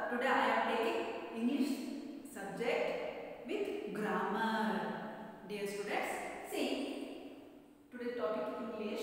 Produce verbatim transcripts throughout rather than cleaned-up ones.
today I am taking English subject with grammar. Dear students, see, today's topic English.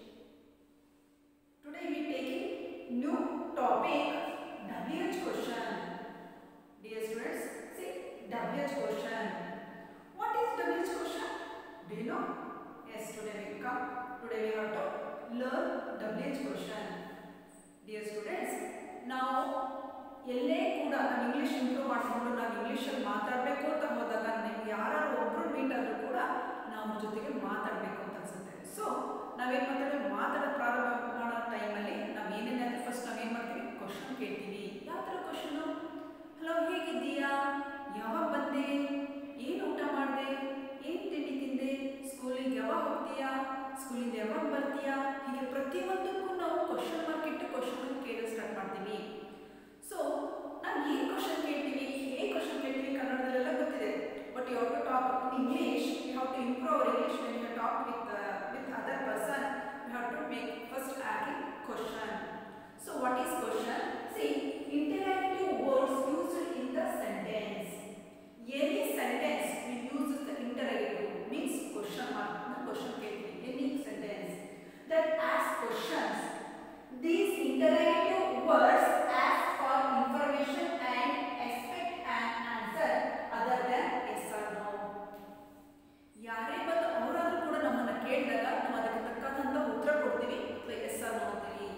Today we taking new topic W H question. Dear students, see W H question. What is W H question? Do you know? Yes, today we come. Today we have to learn W H question. Dear students, now ಎಲ್ಲೇ ಕೂಡ ನಾವು English improve ಮಾಡಿಕೊಂಡು ನಾವು ಇಂಗ್ಲೀಷಲ್ಲಿ ಮಾತಾಡಬೇಕು ಅಂತ ಹೋದಾಗ ನಿಮ್ಗೆ ಯಾರು ಒಬ್ಬರು ಮೀಟ್ ಆದರೂ ಕೂಡ ನಾವು ಅವ್ರ ಜೊತೆಗೆ ಮಾತಾಡಬೇಕು ಅಂತ ಅನ್ಸುತ್ತೆ. ಸೊ ನಾವೇನು ಮಾಡ್ತೀವಿ, ಮಾತಾಡೋ ಪ್ರಾರಂಭ ಮಾಡೋ ಟೈಮಲ್ಲಿ ನಾವು ಏನೇನಾದರೂ ಫಸ್ಟ್ ನಾವೇನು ಮಾಡ್ತೀವಿ, ಕ್ವಶನ್ ಕೇಳ್ತೀವಿ. ಯಾವ ಥರ ಕ್ವಶನು? ಹಲೋ, ಹೇಗಿದ್ದೀಯಾ, ಯಾವಾಗ ಬಂದೆ, ಏನು ಊಟ ಮಾಡಿದೆ, ಏನು ತಿಂಡಿ ತಿಂದೆ, ಸ್ಕೂಲಿಗೆ ಯಾವಾಗ ಹೋಗ್ತೀಯಾ, ಸ್ಕೂಲಿಂದ ಯಾವಾಗ ಬರ್ತೀಯಾ, ಹೀಗೆ ಪ್ರತಿಯೊಂದಕ್ಕೂ ನಾವು ಕ್ವಶನ್ ಮಾರ್ಕ್ ಇಟ್ಟು ಕ್ವಶನ್ ಕೇಳೋದು ಸ್ಟಾರ್ಟ್ ಮಾಡ್ತೀವಿ. ಸೊ ನಾವು ಏನು ಕ್ವಶನ್ ಕೇಳ್ತೀವಿ, ಹೇಗೆ ಕ್ವಶನ್ ಕೇಳ್ತೀವಿ ಕನ್ನಡದಲ್ಲೆಲ್ಲ ಗೊತ್ತಿದೆ. But you have to talk in English, you have to improve our English. When you talk with with other person, you have to make first asking question. So what is question? See, interactive words used in the sentence. Any sentence we use the interactive means question mark. ನಾವು question ಕೇಳ್ತೀವಿ. Any sentence that asks questions. These interactive words ask for information and expect an answer other than yes or no. ಯಾರೇ ಬಂದು ಅವರಾದ್ರೂ ಕೂಡ ನಮ್ಮನ್ನ ಕೇಳಿದಾಗ ನಾವು ಅದಕ್ಕೆ ತಕ್ಕಂತ ಉತ್ತರ ಕೊಡ್ತೀವಿ ಅಥವಾ ಎಸ್ ಆರ್ ನೋ ಅಂತೀವಿ.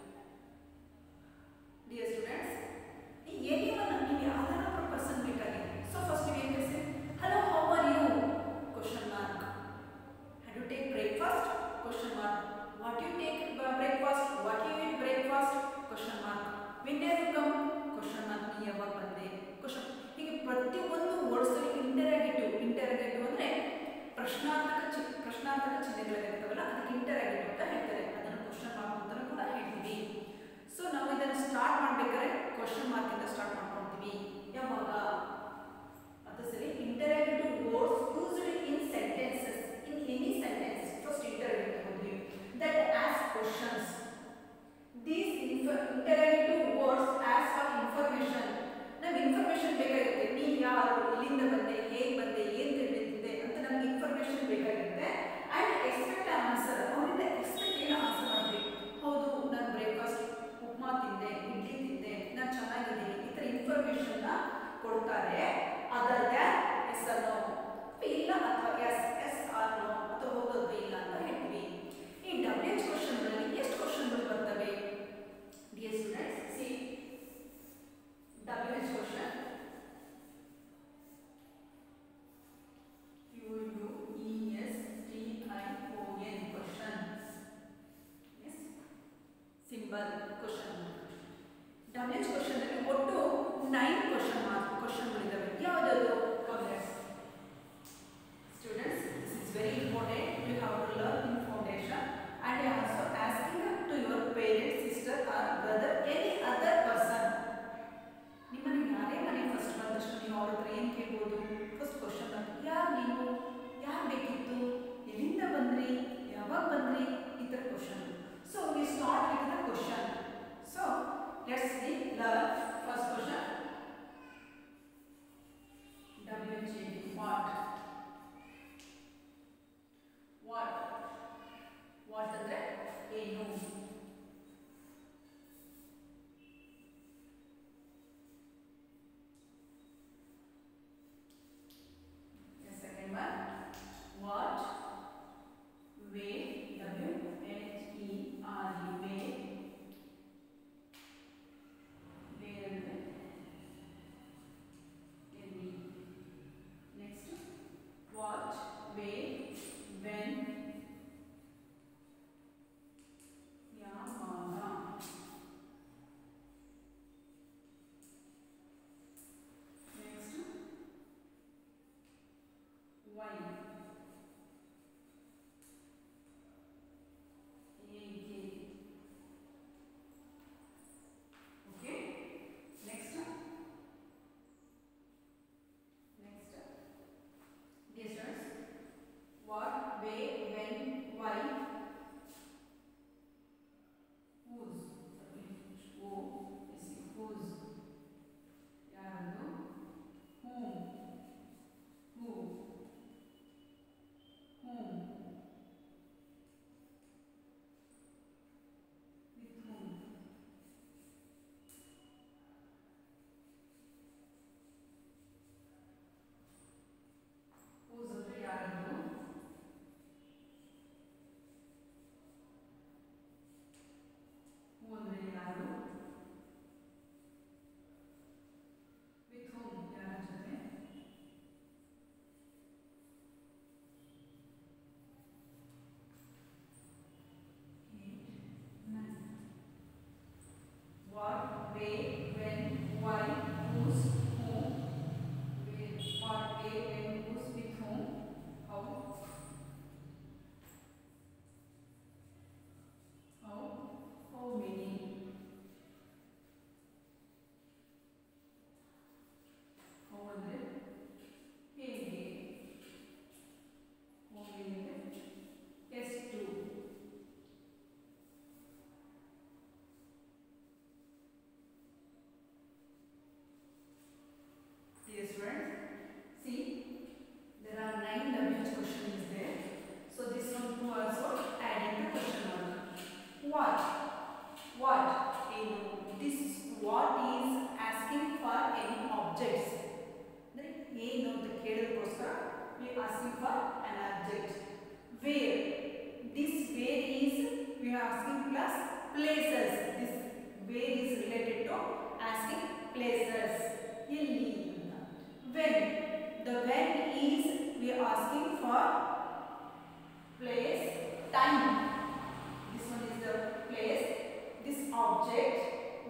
ಡಿಯರ್ ಸ್ಟೂಡೆಂಟ್ಸ್, ಈ ಏನಿವನ್ನ ನೀವು ಯಾವ್ದಾರ ಪರ್ಸನ್ ಬೇಕಾಗಿದೆ. ಸೊ ಫಸ್ಟ್ ನೀವು ಏನು ಕೇಳ್ತೀವಿ, hello how are you question mark. Had you take breakfast question mark. What you take breakfast? What you eat breakfast? Question mark. When did you come? Question mark. ನೀ ಯಾವಾಗ ಬಂದೆ? Question. ಹೀಗೆ ಪ್ರತಿಯೊಂದು words ಅಲ್ಲಿ interrogative interrogative ಅಂದ್ರೆ ಪ್ರಶ್ನಾರ್ಥಕ ಚಿ ಪ್ರಶ್ನಾರ್ಥಕ ಚಿಹ್ನೆಗಳಿರ್ತಾವಲ್ಲ, ಅದಕ್ಕೆ interrogative ಅಂತ ಹೇಳ್ತಾರೆ. ಅದನ್ನು ಕ್ವಶನ್ ಮಾರ್ಕ್ ಅಂತ ಕೂಡ ಹೇಳ್ತೀವಿ. ಸೊ ನಾವು ಇದನ್ನು ಸ್ಟಾರ್ಟ್ ಮಾಡ್ಬೇಕಾದ್ರೆ ಕ್ವಶನ್ ಮಾರ್ಕ್ ಇಂದ ಸ್ಟಾರ್ಟ್ ಮಾಡ್ಕೊಳ್ತೀವಿ. ಯಾವಾಗ? ಅದು ಸರಿ. Interrogative words used in sentences, in any sentence. First interrogative that ask questions. These interrogative words ask for information. ನಮಗೆ ಇನ್ಫಾರ್ಮೇಶನ್ ಬೇಕಾಗುತ್ತೆ. ನೀವು ಯಾರು, ಎಲ್ಲಿಂದ ಬಂದೆ, ಹೇಗೆ ಬಂದೆ, ಏನು ತಿಳಿದಿದ್ದೆ ಅಂತ ನಮಗೆ ಇನ್ಫಾರ್ಮೇಶನ್ ಬೇಕಾಗುತ್ತೆ. And expect answer. ಅವರಿಂದ ಎಕ್ಸ್ಪೆಕ್ಟ್ ಏನು ಆನ್ಸರ್ ಮಾಡಬೇಕು. ಹೌದು, ನಾನು ಬ್ರೇಕ್ಫಾಸ್ಟ್ ಉಪ್ಮಾ ತಿಂದೆ, ಇಡ್ಲಿ ತಿಂದೆ, ನಾನು ಚೆನ್ನಾಗಿದ್ದೀನಿ, ಈ ಥರ ಇನ್ಫಾರ್ಮೇಶನ್ನ ಕೊಡ್ತಾರೆ. Other than yes or no, ಇಲ್ಲ ಅಥವಾ ಎಸ್ ಎಸ್ ಆರ್ ನೋ ಅಥವಾ ಹೋಗೋದು ಇಲ್ಲ ಅಂತ ಹೇಳ್ತೀವಿ. ಈ ಡಬ್ಲ್ಯೂ ಎಚ್ ಕ್ವಶನ್ಗಳಲ್ಲಿ ಎಷ್ಟು ಕ್ವಶನ್ಗಳು ಬರ್ತವೆ? Dear students, see W H question Q U E S T I O N questions. Yes, symbol question. W H question ಅಲ್ಲಿ ಒಟ್ಟು ನೈನ್ ಕ್ವಶನ್ ಮಾರ್ಕ್ ಕ್ವಶನ್ಗಳಿದ್ದಾವೆ. ಯಾವುದಾದ್ರು? Students, this is very important. You have to learn in foundation, and you are also asking to your parents, sister or brother, any other person. ನಿಮ್ಮನೆ ಯಾರೇ ಮನೆ first ಬಂದಷ್ಟು ನೀವು ಅವ್ರ ಹತ್ರ ಏನು ಕೇಳ್ಬೋದು? ಫಸ್ಟ್ ಕ್ವಶನ್ ಬಂತು, ಯಾರು ನೀವು, ಯಾರು ಬೇಕಿತ್ತು, ಎಲ್ಲಿಂದ ಬಂದ್ರಿ, ಯಾವಾಗ ಬಂದ್ರಿ, ಈ ಥರ question. So we start with the question. So let's see learn first question. W H A what. What what ಅಂದ್ರೆ ಏನು? Second one what. Where, W H E R E, where. Where ಅಂದ್ರೆ ಎಲ್ಲಿ. Next what, where, when,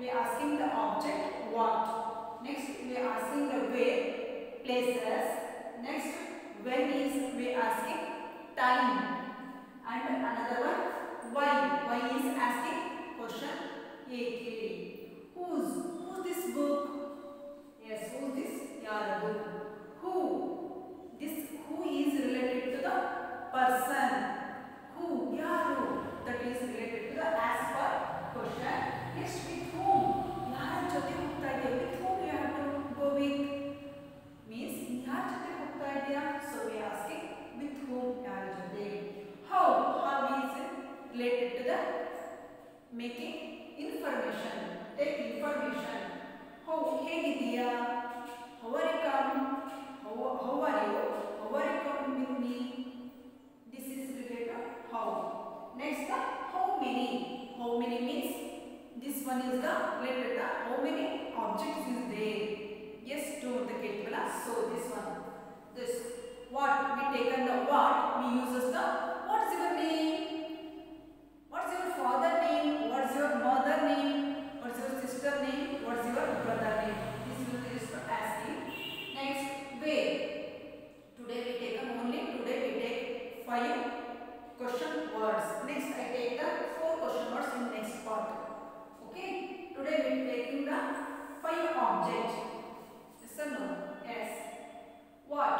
we are asking the object what. Next we are asking the where, places. Next when is we are asking time. And another one why. Why is asking question A. Whose? Who's this book? Yes, who's this? Yeah, the book. Who? This who is related to the person. Who? Yaru. That is related to the as per question. Next with whom? Yaar jote hogta idea. With whom you have to go with? Means yaar jote hogta idea. So we are asking with whom yaar jote. How? How is it related to the making information. Take information. How? Hegidiya? How are you come? How, how are you? How are you coming with me? This is related to how. Next the how many. How many means this one is the related to how many objects is there. Yes, two the ketbala. So this one. This what we taken the what we uses the what's your name? What's your father name? What's your mother name? What's your sister name? What's your brother name? This is used for asking. Next, where? Today we take only today we take five question words. Next, I take the four question words in next part. Okay? Today we are taking the five objects. Yes or no? Yes. What?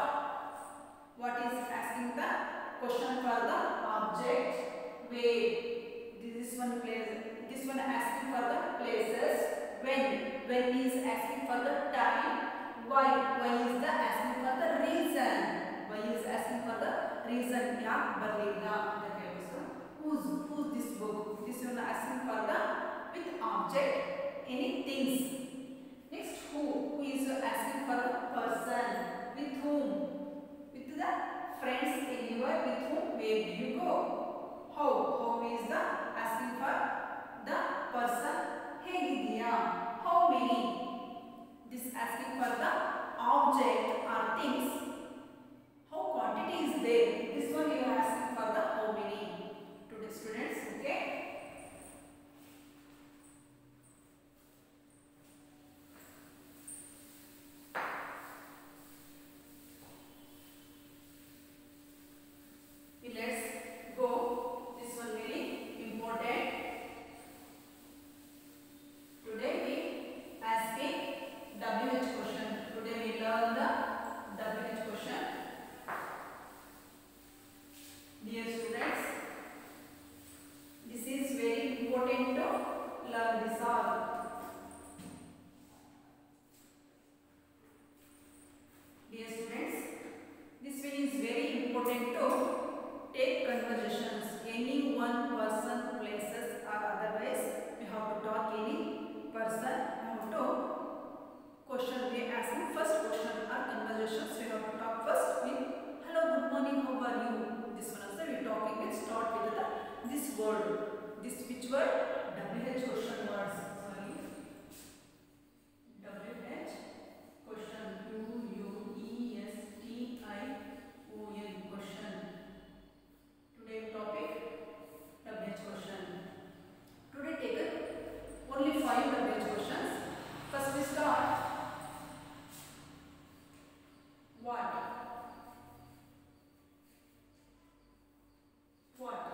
What is asking the question for the object? Where? This one place. This one asking for the places. When? When is asking for the time. Why? Why is the asking for the reason? Why is asking for the reason? Yeah, barliga. Who's who's this book? This one asking for the with object any things. Next, who? Who is asking for the person? With whom? With the friends anywhere. With whom? Where do you go? How? How is the asking for the person? Hegidiya. How many? This asking for the object or things. How quantity is there? This one you are asking for the how many. Today students, okay? Let's go. This one very important. Today we asking W H question. Today we learn the W H question. Dear students, this is very important to learn this all. Dear students, this one is very important to take conversations. Any one person, places or otherwise, we have to talk any person. We have to question. We asking first question or conversations. We have to talk first with hello, good morning, how are you? This one also we talking with start with the this word. This which word? W H question words. Sorry. W H question. U U E S T I O N question. Today topic W H question. Today taken only five W H questions. First we start. What? What?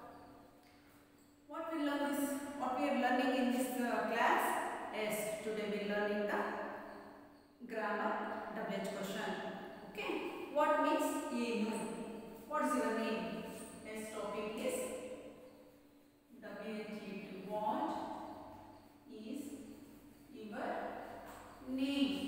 What we learn this? What we are learning in this uh, class? Yes, today we are learning the grammar W H question. Okay. What means you? What's your name? Yes, topic is W H E. What is your name?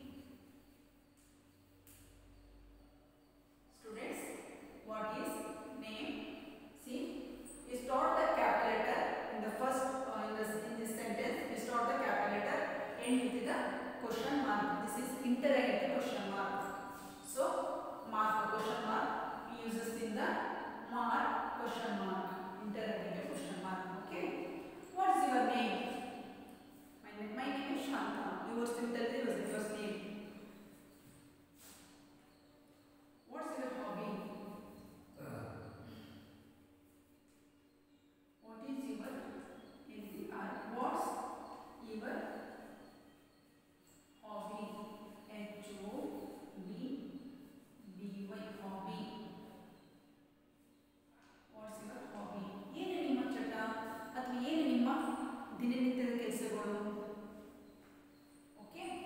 Students, what is name? See, we start the capital letter in the first uh, in this in this sentence. We start the capital letter end with the question mark. This is interrogative question mark. So mark the question mark. We use this in the mark question ದಿನನಿತ್ಯದ ಕೆಲಸಗಳು. Okay,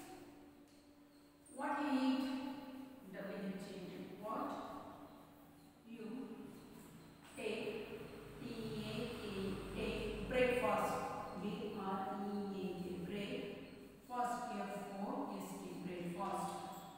what you eat, W H E T, what you take, T A K, take, breakfast, B R E A K, break fast, F O S T, breakfast.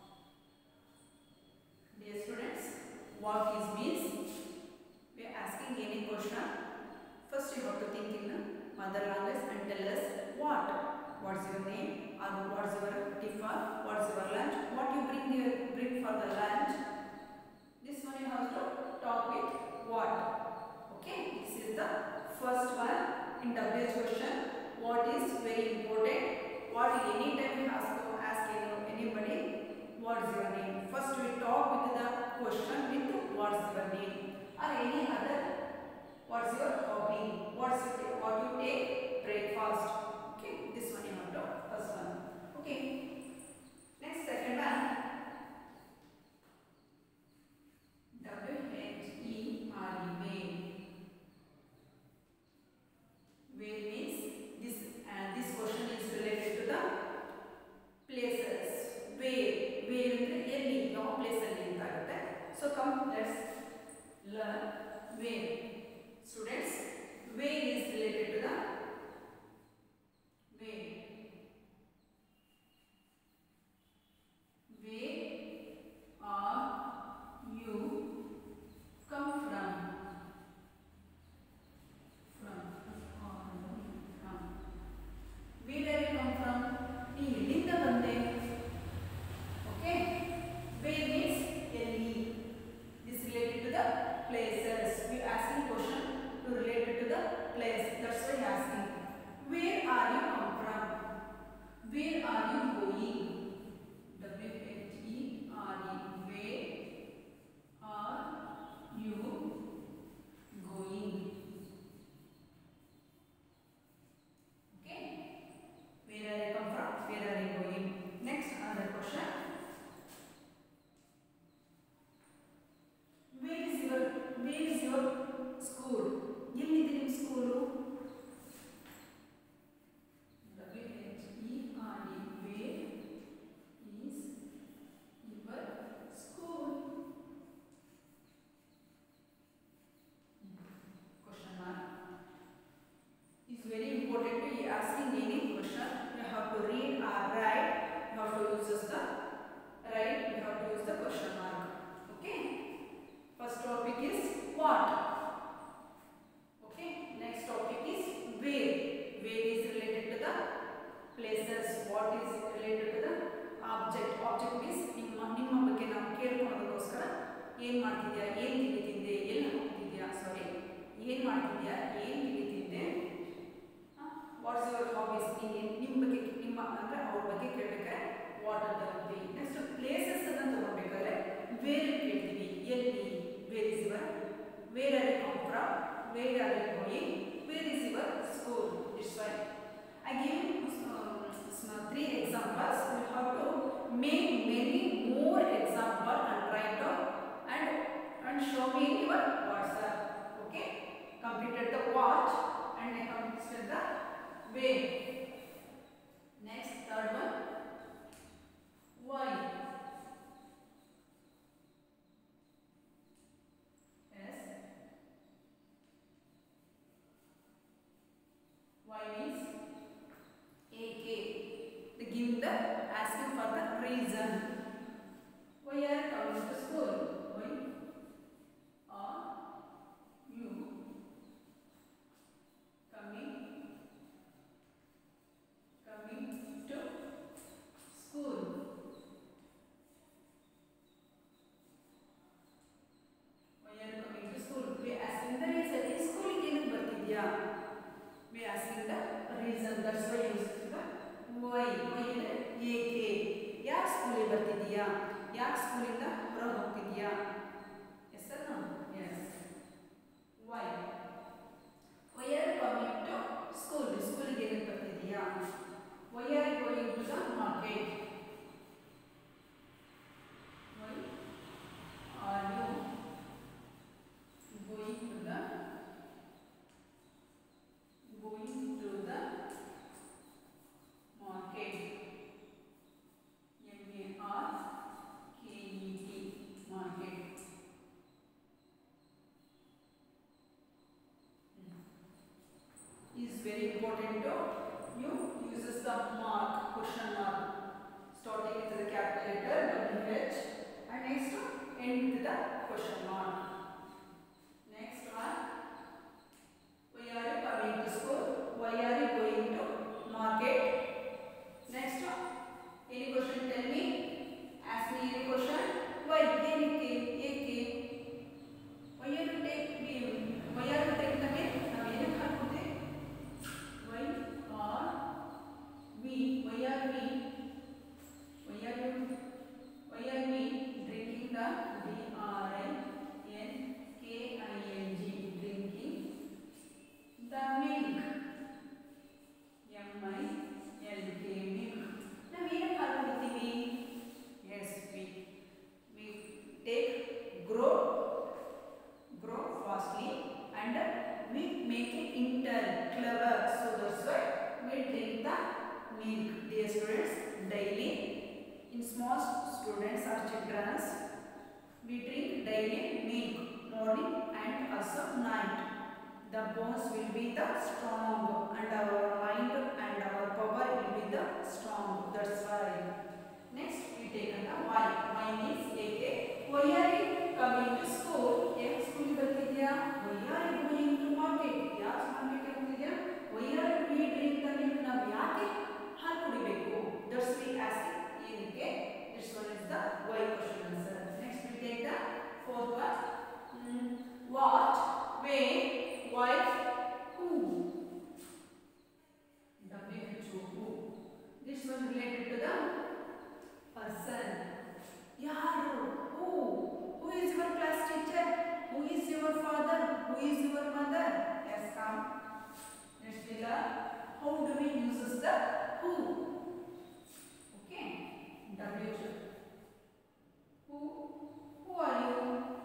Dear students, what is means? We are asking any question. First you have to think in mother language and tell us what. What's your name, or what's your tiffin, what's your lunch, what you bring your bring for the lunch. This one you have to talk with what. Okay, this is the first one in W H question. What is very important. What anytime you have to ask anybody, what's your name. First we talk with the question with what's your name, or any other. What's your hobby? What's your, what you take breakfast? Okay, this one you have to first one. Okay, next second one. W H E R E, where. Where means this, and this question is related to the places. Where, where ಅಂದ್ರೆ ಎಲ್ಲಿ, ಯಾವ place ಅಲ್ಲಿ ಅಂತ ಆಗುತ್ತೆ. So come, let's learn where. Students, where is related to the where. Where are you come from? From, from. Where are you come from? ನೀ ಎಲ್ಲಿಂದ ಬಂದೆ. Okay, where means ಎಲ್ಲಿ. This related to the places. We asking question to related to the place. That's why asking. Where are you come from? Where are you going? W H E R E, where are you going? Okay, where are you come from? Where are you going? Next, another question. Where is your, where is your school? ಎಲ್ಲಿದೆ ನಿಮ್ಮ school. W H E R E, where is your school? Question mark. It's very important to be asking any question. You have to read or write. You have to use just the right. You have to use the question mark. Okay. First topic is what. Okay. Next topic is where. Where is related to the places. What is related to the object. Object means ನಿಮ್ಮ ನಿಮ್ಮ ಬಗ್ಗೆ ನಾವು ಕೇಳ್ಕೊಳ್ಳೋದಕ್ಕೋಸ್ಕರ ಏನು ಮಾಡ್ತಿದ್ಯಾ, ಏನು ತಿಂಡಿ ತಿಂದೆ, ಎಲ್ಲಿ ಹೋಗ್ತಿದ್ಯಾ, ಸಾರಿ ಏನು ಮಾಡ್ತಿದ್ಯಾ, ಏನು ತಿಂಡಿ ತಿಂದೆ, ವಾಟ್ಸ್ ಯುವರ್ ಹಾಬೀಸ್, ನಿಮ್ಮ ಬಗ್ಗೆ ನಿಮ್ಮ ಅಂದರೆ ಅವ್ರ ಬಗ್ಗೆ ಕೇಳಬೇಕಾದ್ರೆ ವಾಟ್ ಅಂತ ಹೇಳ್ತೀವಿ. ನೆಕ್ಸ್ಟ್ ಪ್ಲೇಸಸ್ ಅನ್ನು ತಗೊಳ್ಬೇಕಾದ್ರೆ ವೇರ್ ಕೇಳ್ತೀವಿ, ಎಲ್ಲಿ, where is your, where are you come from, where are you going, where is your school. It's why I give uh, three examples. You have to make many more examples and write down and and show me in your WhatsApp. Okay, completed the watch and I completed the way. Next, third one, why. S important to you uses the mark, question mark, starting with the capital letter W H and next end with the question mark. Next one, why are you coming to school? Why are you going to market? Next one, any question tell me? Ask me any question. Why? ಏನಕ್ಕೆ ಏಕೆ? Why are you take why are you taking the milk? ನಾವು ಏನಕ್ಕೆ ಹಾಕ್ತೀವಿ? Why are we why are we why are you why are we drinking the D R I N K I N G drinking the milk? M I L K milk. ನಾವು ಏನಕ್ಕೆ ಹಾಕ್ತೀವಿ? Yes, we we take grow grow fastly and we make it intel clever, so that's why we drink the milk. Dear students, daily in small students or children we drink daily milk morning and also night. The bones will be the strong and our mind and our power will be the strong, that's why. Next we take the why. Why means ಏಕೆ. Why are you coming to school? ಏಕೆ school ಬರ್ತಿದ್ಯಾ? Why are you going to market? ಯಾಕೆ ಮಾರ್ಕೆಟ್ಗೆ ಹೋಗ್ತಿದ್ಯಾ? Why are we drink the milk? ನಾವು ಯಾಕೆ ಹಾಲು ಕುಡಿಬೇಕು? That's we ask ಏನಕ್ಕೆ. This one is the why question answer. Next we take the fourth one. Hmm. What, when, why, who. W H O, who. This one related to the person. Yaru, who? Who is your class teacher? Who is your father? Who is your mother? Yes, come. Next we learn how do we use the who. Okay. W H O. Who? Who are you?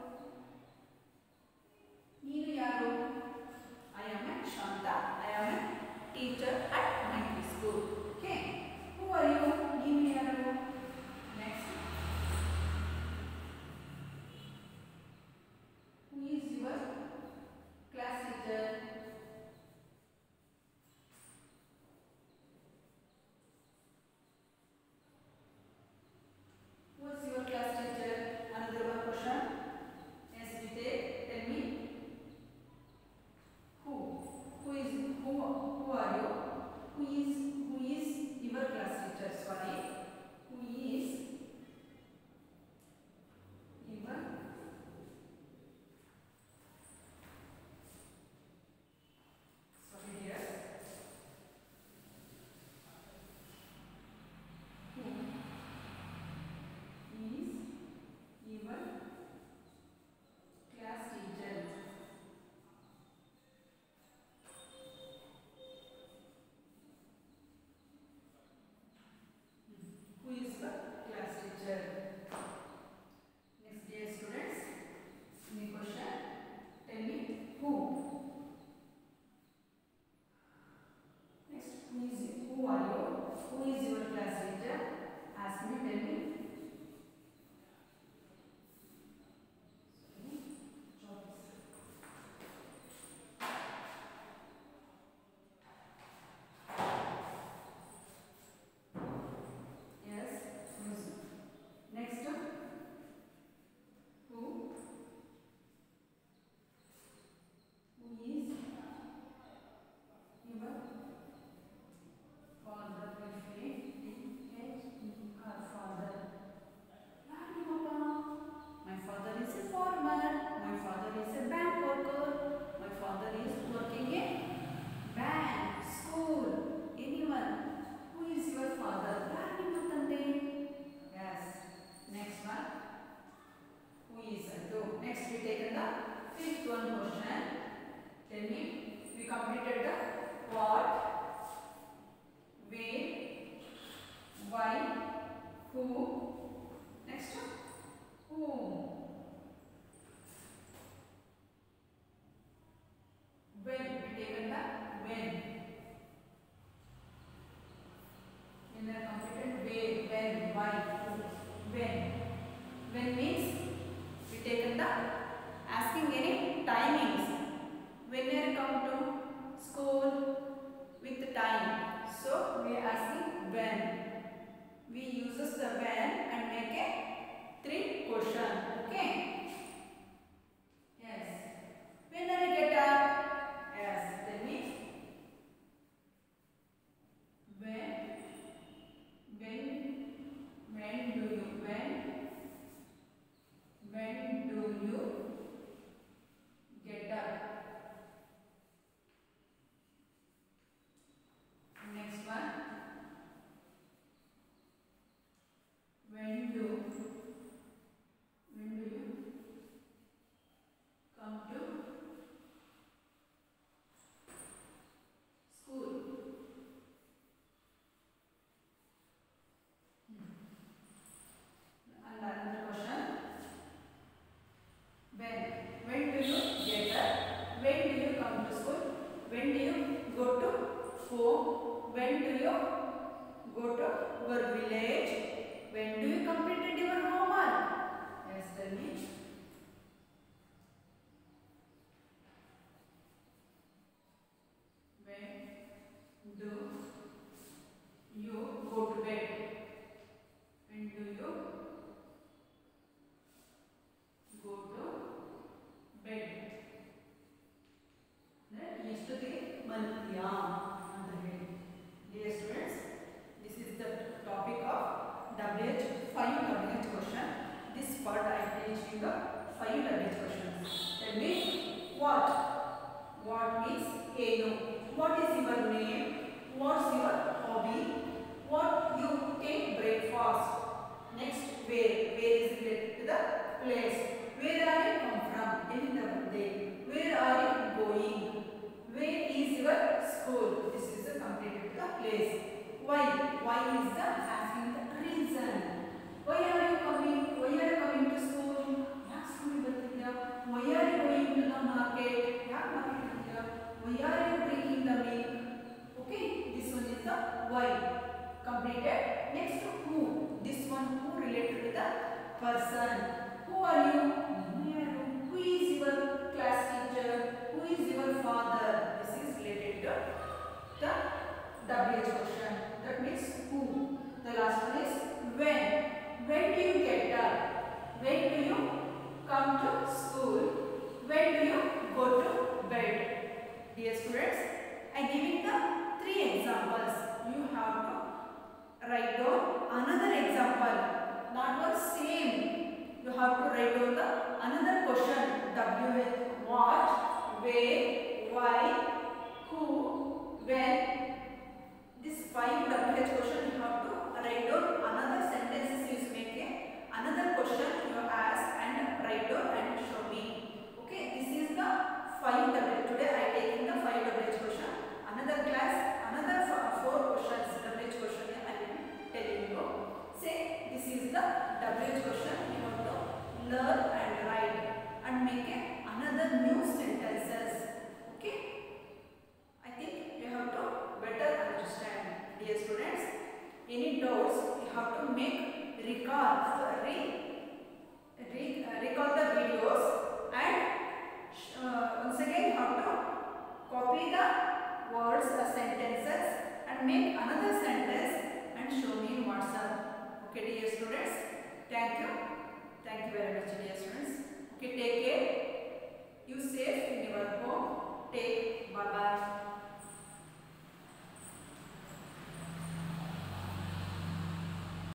Neenu yaru? I am a Shantha. I am a teacher at my school. Okay. Who are you? Neenu yaru? Next. Who is your class teacher? Who is your class teacher? Another one question. Yes, we take. Tell me. Who? Who is who? Who are you? Who is who is your class teacher? Sorry. Who is your sorry dear. Who is your class teacher? Who is the class teacher? Next, dear students, any question? Tell me who. Next, who is who are you? Who is your class teacher? Ask me. Tell me. Yes. Next, who? Who is your father? Will say T H E R father. Rani Papa. My father is a farmer. My father is a bank worker. My father is working in bank, school. Anyone. Who is your father? Rani Matande. Yes. Next one. Who is Addo? Next we take the fifth one question. Tell me. We completed the what, where, why, who. Next one. Whom. When. We taken the when. In the completed where, when, why, who. When. When means we taken the asking any timings. When you come to school with go to your village. When do you completed your homework? Yes, tell me. When do you go to bed? When do you go to bed? Then yesterday, Malpya. Dear students, this is the topic of W H five W H question. This part I teach you the five W H questions. Tell me what? What means A no. What is your name? What's your hobby? What you take breakfast? Next, where? Where is related to the place. Where are you come from? In the day. Where are you going? Where is your school? This is the completed the place. Why? Why is the asking the reason? Why are you coming? Why are you coming to school? Yak school ಬರ್ತಿದ್ಯಾ? Why are you going to the market? Yak market ಬರ್ತಿದ್ಯಾ? Why are you drinking the milk? Okay, this one is the why. Completed. Next, who? This one who related to the person. Who are you? Who is your class teacher? Who is your father? This is related to the W H question. That means who. The last one is when. When do you get up? When do you come to school? When do you go to bed? Dear students, I am giving the three examples. You have to write down another example. Not one same. You have to write down the another question. W with what, where, why, who, when. This five W H question you have to write down another sentences you make a another question you ask and write down and show me. Okay, this is the five W H. Today I